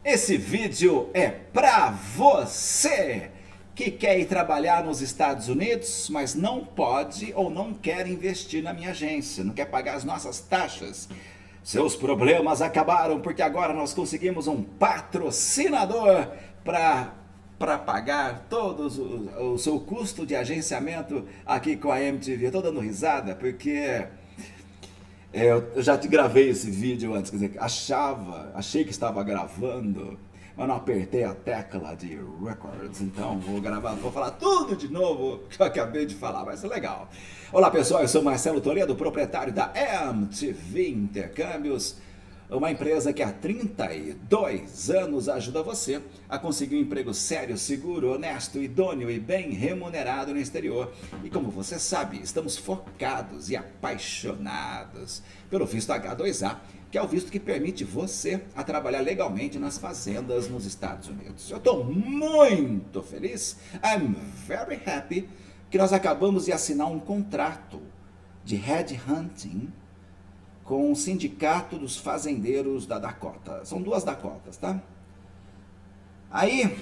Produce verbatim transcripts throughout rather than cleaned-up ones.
Esse vídeo é para você que quer ir trabalhar nos Estados Unidos, mas não pode ou não quer investir na minha agência, não quer pagar as nossas taxas. Seus problemas acabaram porque agora nós conseguimos um patrocinador para para pagar todo o, o seu custo de agenciamento aqui com a M T V. Eu tô dando risada porque eu já te gravei esse vídeo antes, quer dizer, achava, achei que estava gravando, mas não apertei a tecla de records, então vou gravar, vou falar tudo de novo que eu acabei de falar, vai ser legal. Olá pessoal, eu sou Marcelo Toledo, proprietário da M T V Intercâmbios, uma empresa que há trinta e dois anos ajuda você a conseguir um emprego sério, seguro, honesto, idôneo e bem remunerado no exterior. E como você sabe, estamos focados e apaixonados pelo visto H dois A, que é o visto que permite você a trabalhar legalmente nas fazendas nos Estados Unidos. Eu estou muito feliz, I'm very happy, que nós acabamos de assinar um contrato de headhunting com o Sindicato dos Fazendeiros da Dakota. São duas Dakotas, tá? Aí,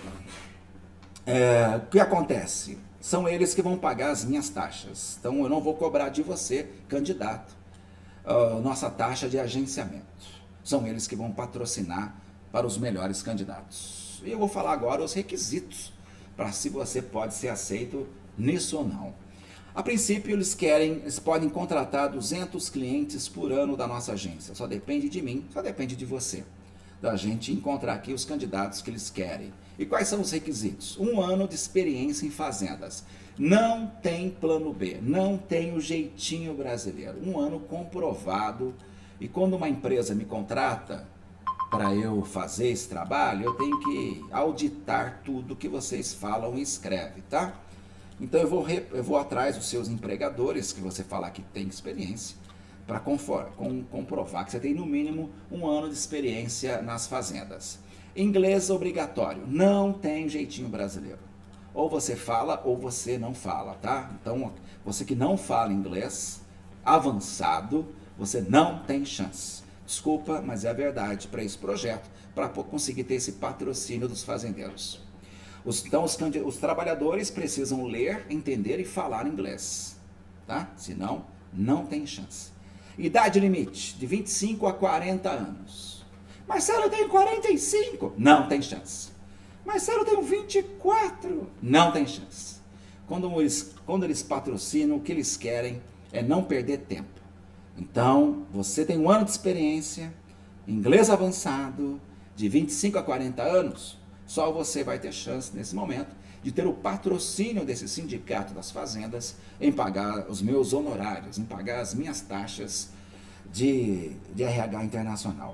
é, o que acontece? São eles que vão pagar as minhas taxas. Então, eu não vou cobrar de você, candidato, a nossa taxa de agenciamento. São eles que vão patrocinar para os melhores candidatos. E eu vou falar agora os requisitos para se você pode ser aceito nisso ou não. A princípio, eles querem, eles podem contratar duzentos clientes por ano da nossa agência. Só depende de mim, só depende de você. Da gente encontrar aqui os candidatos que eles querem. E quais são os requisitos? Um ano de experiência em fazendas. Não tem plano B, não tem o jeitinho brasileiro. Um ano comprovado. E quando uma empresa me contrata para eu fazer esse trabalho, eu tenho que auditar tudo que vocês falam e escrevem, tá? Então eu vou, eu vou atrás dos seus empregadores, que você falar que tem experiência, para com, comprovar que você tem no mínimo um ano de experiência nas fazendas. Inglês obrigatório, não tem jeitinho brasileiro. Ou você fala ou você não fala, tá? Então você que não fala inglês avançado, você não tem chance. Desculpa, mas é a verdade para esse projeto, para conseguir ter esse patrocínio dos fazendeiros. Os, então, os, os trabalhadores precisam ler, entender e falar inglês, tá? Senão, não tem chance. Idade limite, de vinte e cinco a quarenta anos. Marcelo, eu tenho quarenta e cinco. Não tem chance. Marcelo, eu tenho vinte e quatro. Não tem chance. Quando eles, quando eles patrocinam, o que eles querem é não perder tempo. Então, você tem um ano de experiência, inglês avançado, de vinte e cinco a quarenta anos, só você vai ter chance, nesse momento, de ter o patrocínio desse sindicato das fazendas em pagar os meus honorários, em pagar as minhas taxas de, de R H internacional.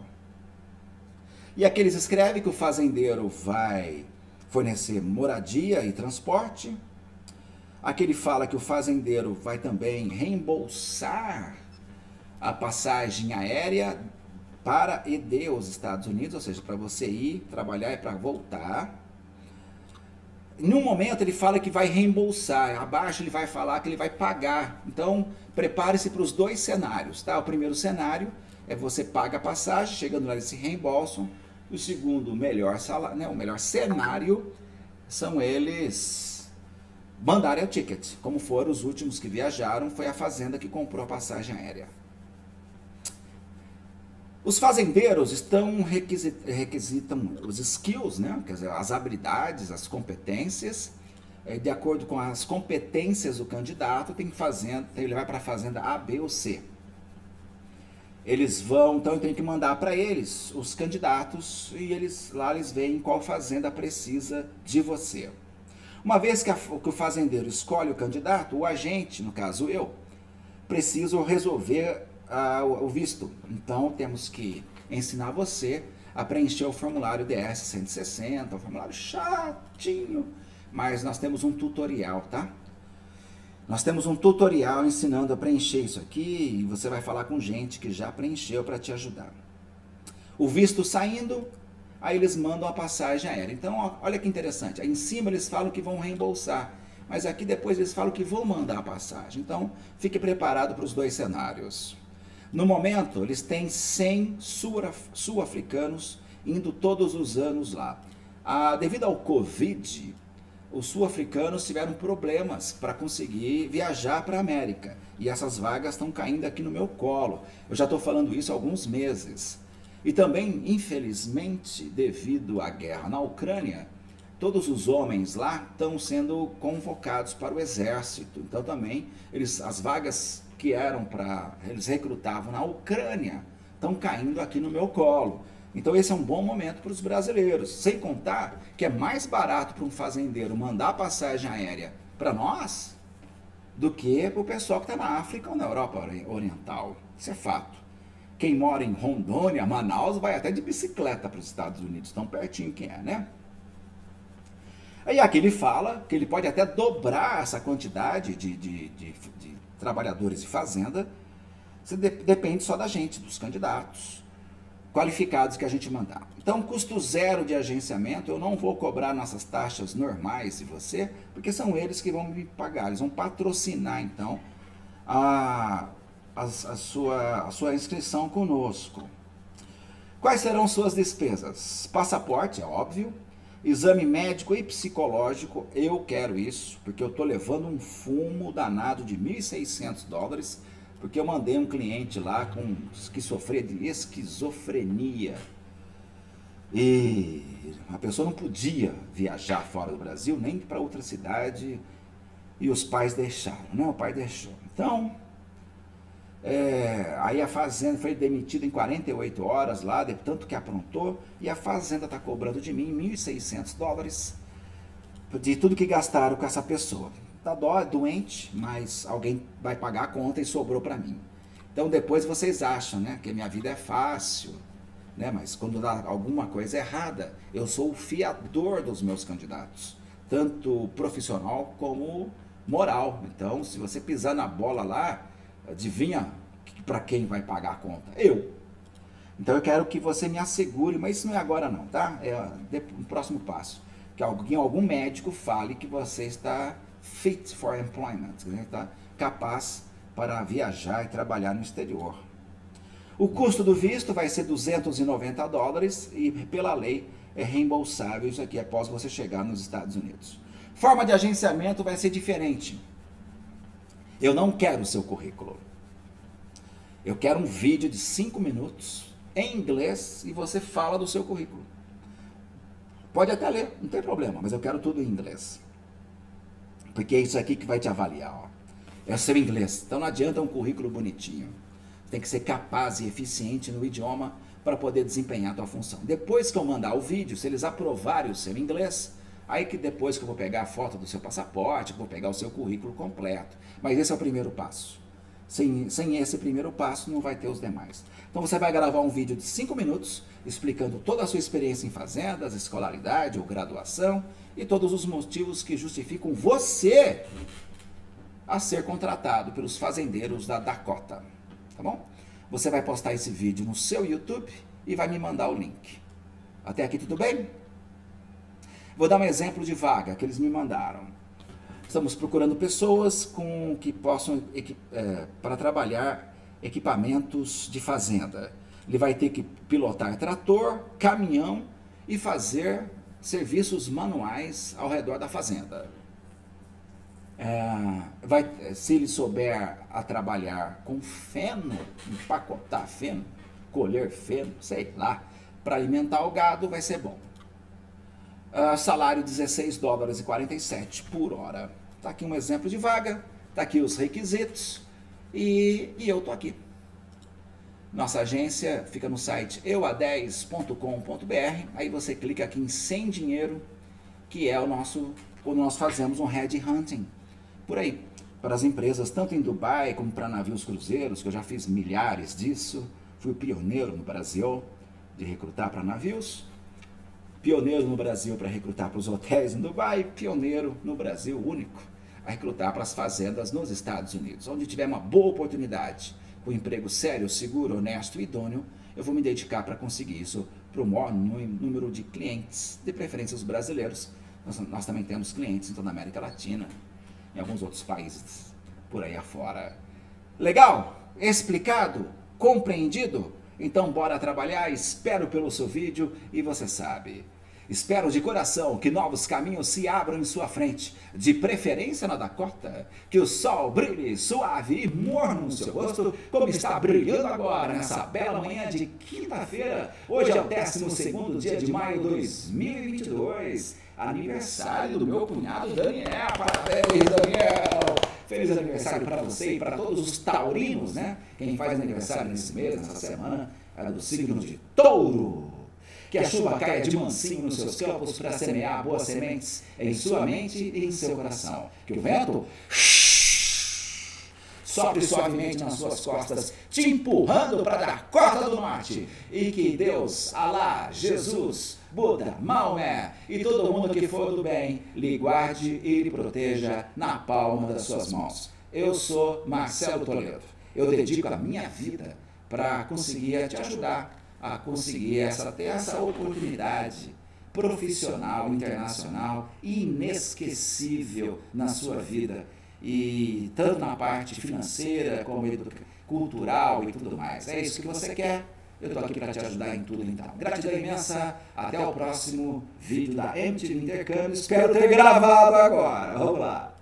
E aqui eles escrevem que o fazendeiro vai fornecer moradia e transporte. Aqui ele fala que o fazendeiro vai também reembolsar a passagem aérea para e de os Estados Unidos, ou seja, para você ir trabalhar e para voltar. Em um momento ele fala que vai reembolsar, abaixo ele vai falar que ele vai pagar. Então, prepare-se para os dois cenários, tá? O primeiro cenário é você paga a passagem, chegando lá eles se reembolsam. O segundo, o melhor salário, né? O melhor cenário são eles mandarem o ticket, como foram os últimos que viajaram, foi a fazenda que comprou a passagem aérea. Os fazendeiros estão requisit, requisitam os skills, né? Quer dizer, as habilidades, as competências, de acordo com as competências do candidato, tem fazenda, ele vai para a fazenda A, B ou C. Eles vão, então eu tenho que mandar para eles os candidatos e eles lá eles veem qual fazenda precisa de você. Uma vez que, a, que o fazendeiro escolhe o candidato, o agente, no caso eu, preciso resolver Uh, o visto. Então temos que ensinar você a preencher o formulário D S cento e sessenta, um formulário chatinho, mas nós temos um tutorial, tá? Nós temos um tutorial ensinando a preencher isso aqui e você vai falar com gente que já preencheu para te ajudar. O visto saindo, aí eles mandam a passagem aérea. Então, ó, olha que interessante, aí em cima eles falam que vão reembolsar, mas aqui depois eles falam que vão mandar a passagem. Então, fique preparado para os dois cenários. No momento, eles têm cem sul-africanos indo todos os anos lá. Ah, devido ao Covid, os sul-africanos tiveram problemas para conseguir viajar para a América. E essas vagas estão caindo aqui no meu colo. Eu já estou falando isso há alguns meses. E também, infelizmente, devido à guerra na Ucrânia, todos os homens lá estão sendo convocados para o exército. Então também, eles, as vagas que eram para... eles recrutavam na Ucrânia, estão caindo aqui no meu colo. Então esse é um bom momento para os brasileiros. Sem contar que é mais barato para um fazendeiro mandar passagem aérea para nós do que para o pessoal que está na África ou na Europa Oriental. Isso é fato. Quem mora em Rondônia, Manaus, vai até de bicicleta para os Estados Unidos, tão pertinho que é, né? Aí aqui ele fala que ele pode até dobrar essa quantidade de, de, de, de trabalhadores de fazenda. Isso de, depende só da gente, dos candidatos qualificados que a gente mandar. Então, custo zero de agenciamento, eu não vou cobrar nossas taxas normais de você, porque são eles que vão me pagar, eles vão patrocinar, então, a, a, a, sua, a sua inscrição conosco. Quais serão suas despesas? Passaporte, é óbvio, exame médico e psicológico, eu quero isso, porque eu estou levando um fumo danado de mil e seiscentos dólares, porque eu mandei um cliente lá com, que sofria de esquizofrenia. E a pessoa não podia viajar fora do Brasil, nem para outra cidade, e os pais deixaram, né? O pai deixou. Então, é, aí a fazenda foi demitida em quarenta e oito horas lá, de tanto que aprontou, e a fazenda está cobrando de mim mil e seiscentos dólares de tudo que gastaram com essa pessoa. Tá dó, é doente, mas alguém vai pagar a conta e sobrou para mim. Então depois vocês acham, né, que minha vida é fácil, né, mas quando dá alguma coisa errada, eu sou o fiador dos meus candidatos, tanto profissional como moral. Então, se você pisar na bola lá, adivinha para quem vai pagar a conta? Eu. Então eu quero que você me assegure, mas isso não é agora não, tá? É o próximo passo. Que alguém, algum médico fale que você está fit for employment, está capaz para viajar e trabalhar no exterior. O custo do visto vai ser duzentos e noventa dólares e pela lei é reembolsável isso aqui após você chegar nos Estados Unidos. Forma de agenciamento vai ser diferente. Eu não quero o seu currículo. Eu quero um vídeo de cinco minutos em inglês e você fala do seu currículo. Pode até ler, não tem problema, mas eu quero tudo em inglês. Porque é isso aqui que vai te avaliar, ó. É o seu inglês. Então não adianta um currículo bonitinho. Você tem que ser capaz e eficiente no idioma para poder desempenhar a tua função. Depois que eu mandar o vídeo, se eles aprovarem o seu inglês, aí que depois que eu vou pegar a foto do seu passaporte, eu vou pegar o seu currículo completo. Mas esse é o primeiro passo. Sem, sem esse primeiro passo, não vai ter os demais. Então você vai gravar um vídeo de cinco minutos, explicando toda a sua experiência em fazendas, escolaridade ou graduação, e todos os motivos que justificam você a ser contratado pelos fazendeiros da Dakota, tá bom? Você vai postar esse vídeo no seu YouTube e vai me mandar o link. Até aqui tudo bem? Vou dar um exemplo de vaga que eles me mandaram. Estamos procurando pessoas com, que possam, é, para trabalhar equipamentos de fazenda. Ele vai ter que pilotar trator, caminhão e fazer serviços manuais ao redor da fazenda. É, vai, se ele souber a trabalhar com feno, empacotar feno, colher feno, sei lá, para alimentar o gado, vai ser bom. Uh, salário dezesseis dólares e quarenta e sete por hora. Tá aqui um exemplo de vaga, tá aqui os requisitos e, e eu tô aqui. Nossa agência fica no site eu a dez ponto com ponto br, aí você clica aqui em Sem Dinheiro, que é o nosso, quando nós fazemos um headhunting por aí, para as empresas, tanto em Dubai como para navios cruzeiros, que eu já fiz milhares disso, fui pioneiro no Brasil de recrutar para navios, pioneiro no Brasil para recrutar para os hotéis em Dubai, pioneiro no Brasil, único, a recrutar para as fazendas nos Estados Unidos. Onde tiver uma boa oportunidade, com um emprego sério, seguro, honesto e idôneo, eu vou me dedicar para conseguir isso para o maior número de clientes, de preferência os brasileiros. Nós, nós também temos clientes em toda a América Latina, em alguns outros países por aí afora. Legal? Explicado? Compreendido? Então bora trabalhar, espero pelo seu vídeo e você sabe. Espero de coração que novos caminhos se abram em sua frente, de preferência na Dakota, que o sol brilhe suave e morno no seu rosto, como está brilhando agora nessa bela manhã de quinta-feira. Hoje é o décimo segundo dia de maio de dois mil e vinte e dois, aniversário do meu cunhado Daniel. Parabéns, Daniel! Feliz aniversário para você e para todos os taurinos, né? Quem faz aniversário nesse mês, nessa semana, é do signo de Touro. Que a chuva caia de mansinho nos seus campos para semear boas sementes em sua mente e em seu coração. Que o vento sopre suavemente nas suas costas, te empurrando para a Dakota do Norte. E que Deus, Alá, Jesus, Buda, Maomé e todo mundo que for do bem lhe guarde e lhe proteja na palma das suas mãos. Eu sou Marcelo Toledo. Eu dedico a minha vida para conseguir te ajudar a conseguir essa, ter essa oportunidade profissional, internacional, inesquecível na sua vida, e tanto na parte financeira como cultural e tudo mais. É isso que você quer? Eu estou aqui para te ajudar em tudo então. Gratidão imensa, até o próximo vídeo da M T V Intercâmbio. Espero ter gravado agora. Vamos lá!